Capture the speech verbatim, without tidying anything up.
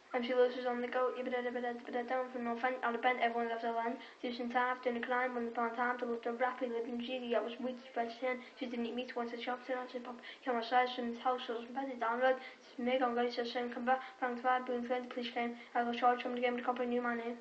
And she loses on the go, down from no fan, on the bent, everyone loves her land. Susan Taft in the climb, when upon time to look the rapid living jiggy, I was weak, but ten, she didn't meet once the shop said on the pop, came outside from his house, was bedded down road, Smig on Grace, her son come back, found five, boon friend, police came, I go short from the game to company new man in.